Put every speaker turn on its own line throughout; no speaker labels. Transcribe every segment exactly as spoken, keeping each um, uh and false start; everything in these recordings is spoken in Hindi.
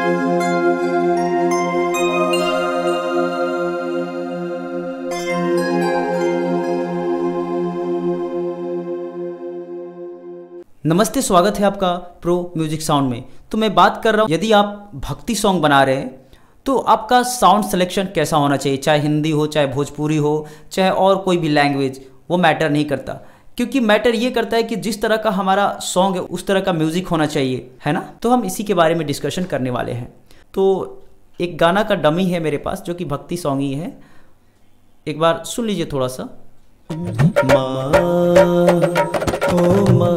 नमस्ते, स्वागत है आपका प्रो म्यूजिक साउंड में। तो मैं बात कर रहा हूँ, यदि आप भक्ति सॉन्ग बना रहे हैं तो आपका साउंड सिलेक्शन कैसा होना चाहिए। चाहे हिंदी हो, चाहे भोजपुरी हो, चाहे और कोई भी लैंग्वेज, वो मैटर नहीं करता। क्योंकि मैटर ये करता है कि जिस तरह का हमारा सॉन्ग है उस तरह का म्यूजिक होना चाहिए, है ना। तो हम इसी के बारे में डिस्कशन करने वाले हैं। तो एक गाना का डमी है मेरे पास जो कि भक्ति सॉन्ग ही है, एक बार सुन लीजिए थोड़ा सा। माँ ओ माँ,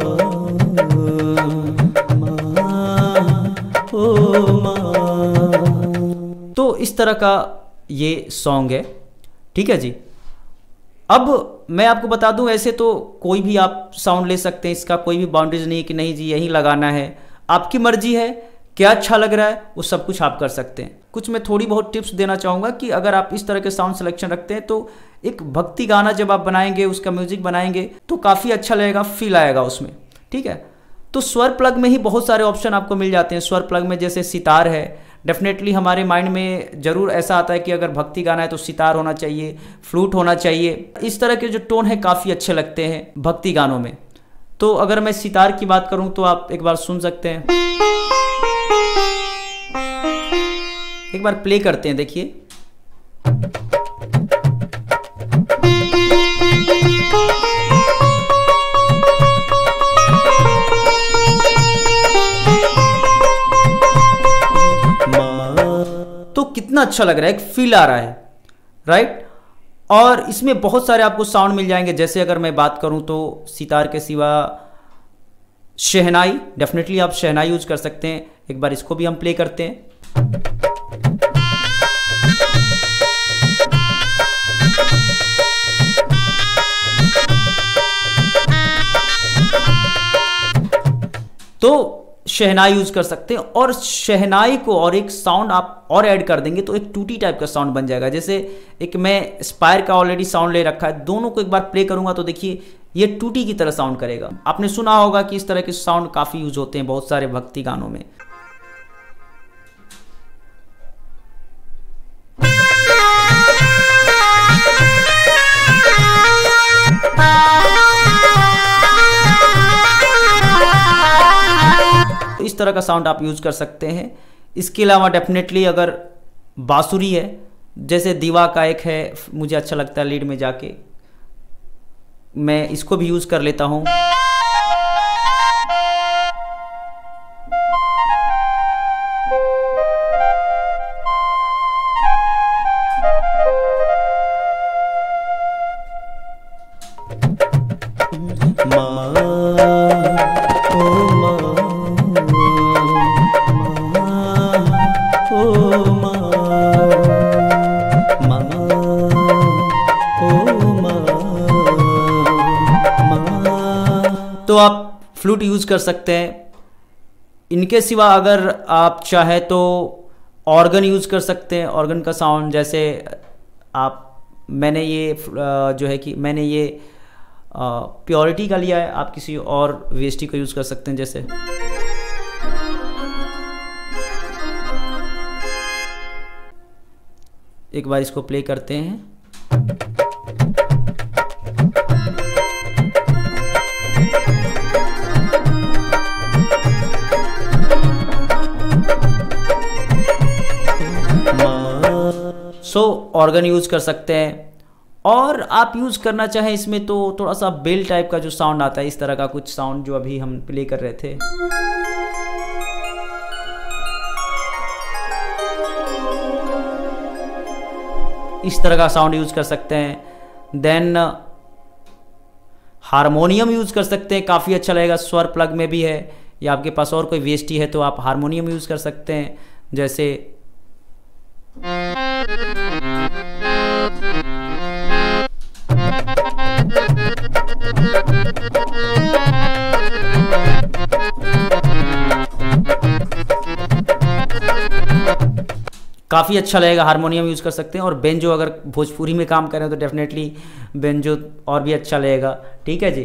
तो इस तरह का ये सॉन्ग है, ठीक है जी। अब मैं आपको बता दूं, ऐसे तो कोई भी आप साउंड ले सकते हैं, इसका कोई भी बाउंड्रीज नहीं है कि नहीं जी यही लगाना है। आपकी मर्जी है, क्या अच्छा लग रहा है वो सब कुछ आप कर सकते हैं। कुछ मैं थोड़ी बहुत टिप्स देना चाहूँगा कि अगर आप इस तरह के साउंड सिलेक्शन रखते हैं तो एक भक्ति गाना जब आप बनाएंगे, उसका म्यूजिक बनाएंगे तो काफ़ी अच्छा लगेगा, फील आएगा उसमें, ठीक है। तो स्वर प्लग में ही बहुत सारे ऑप्शन आपको मिल जाते हैं। स्वर प्लग में जैसे सितार है, डेफिनेटली हमारे माइंड में ज़रूर ऐसा आता है कि अगर भक्ति गाना है तो सितार होना चाहिए, फ्लूट होना चाहिए। इस तरह के जो टोन है काफ़ी अच्छे लगते हैं भक्ति गानों में। तो अगर मैं सितार की बात करूं तो आप एक बार सुन सकते हैं, एक बार प्ले करते हैं, देखिए। तो कितना अच्छा लग रहा है, एक फील आ रहा है, राइट। और इसमें बहुत सारे आपको साउंड मिल जाएंगे। जैसे अगर मैं बात करूं तो सितार के सिवा शहनाई, डेफिनेटली आप शहनाई यूज कर सकते हैं। एक बार इसको भी हम प्ले करते हैं। तो शहनाई यूज कर सकते हैं, और शहनाई को और एक साउंड आप और ऐड कर देंगे तो एक टूटी टाइप का साउंड बन जाएगा। जैसे एक मैं स्पायर का ऑलरेडी साउंड ले रखा है, दोनों को एक बार प्ले करूंगा तो देखिए ये टूटी की तरह साउंड करेगा। आपने सुना होगा कि इस तरह के साउंड काफी यूज होते हैं बहुत सारे भक्ति गानों में। इस तरह का साउंड आप यूज कर सकते हैं। इसके अलावा डेफिनेटली अगर बांसुरी है, जैसे दीवा का एक है, मुझे अच्छा लगता है लीड में जाके, मैं इसको भी यूज कर लेता हूं। तो आप फ्लूट यूज कर सकते हैं। इनके सिवा अगर आप चाहे तो ऑर्गन यूज कर सकते हैं। ऑर्गन का साउंड जैसे आप, मैंने ये जो है कि मैंने ये प्योरिटी का लिया है, आप किसी और वीएसटी को यूज कर सकते हैं। जैसे एक बार इसको प्ले करते हैं। सो ऑर्गन यूज कर सकते हैं, और आप यूज करना चाहें इसमें तो थोड़ा सा बेल टाइप का जो साउंड आता है, इस तरह का कुछ साउंड जो अभी हम प्ले कर रहे थे। इस तरह का साउंड यूज कर सकते हैं। देन हारमोनियम यूज कर सकते हैं, काफी अच्छा लगेगा। स्वर प्लग में भी है, या आपके पास और कोई वीएसटी है तो आप हारमोनियम यूज कर सकते हैं। जैसे काफ़ी अच्छा लगेगा, हारमोनियम यूज़ कर सकते हैं। और बेंजो अगर भोजपुरी में काम करें तो डेफिनेटली बेंजो और भी अच्छा लगेगा, ठीक है जी।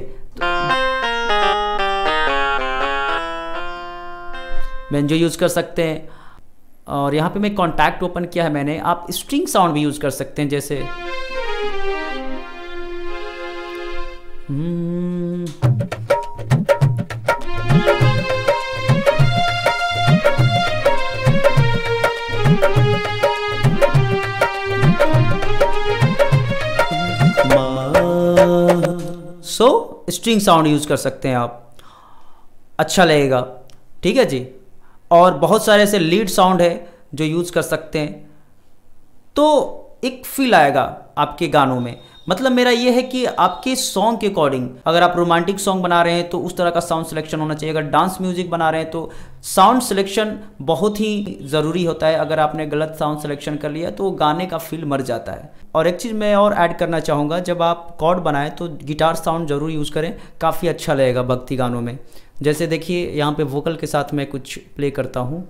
बेंजो यूज़ कर सकते हैं। और यहाँ पे मैं कॉन्टैक्ट ओपन किया है मैंने। आप स्ट्रिंग साउंड भी यूज़ कर सकते हैं, जैसे hmm, so string sound use कर सकते हैं आप, अच्छा लगेगा। ठीक है जी। और बहुत सारे ऐसे लीड साउंड है जो यूज़ कर सकते हैं, तो एक फील आएगा आपके गानों में। मतलब मेरा ये है कि आपके सॉन्ग के अकॉर्डिंग, अगर आप रोमांटिक सॉन्ग बना रहे हैं तो उस तरह का साउंड सिलेक्शन होना चाहिए, अगर डांस म्यूजिक बना रहे हैं तो साउंड सिलेक्शन बहुत ही ज़रूरी होता है। अगर आपने गलत साउंड सिलेक्शन कर लिया तो गाने का फील मर जाता है। और एक चीज़ मैं और ऐड करना चाहूँगा, जब आप कॉर्ड बनाएं तो गिटार साउंड ज़रूर यूज़ करें, काफ़ी अच्छा लगेगा भक्ति गानों में। जैसे देखिए यहाँ पे वोकल के साथ मैं कुछ प्ले करता हूँ।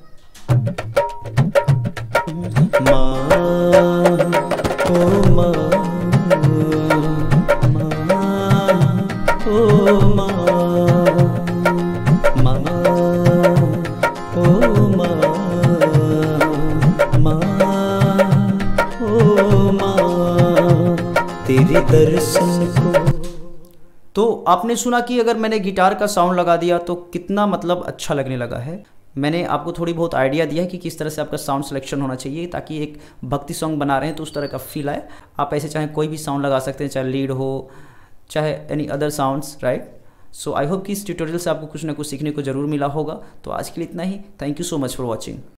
तेरे दर्शन को। तो आपने सुना कि अगर मैंने गिटार का साउंड लगा दिया तो कितना मतलब अच्छा लगने लगा है। मैंने आपको थोड़ी बहुत आइडिया दिया है कि किस तरह से आपका साउंड सिलेक्शन होना चाहिए ताकि एक भक्ति सॉन्ग बना रहे हैं तो उस तरह का फील आए। आप ऐसे चाहे कोई भी साउंड लगा सकते हैं, चाहे लीड हो, चाहे any other sounds, right. So I hope कि इस ट्यूटोरियल से आपको कुछ ना कुछ सीखने को ज़रूर मिला होगा। तो आज के लिए इतना ही। Thank you so much for watching.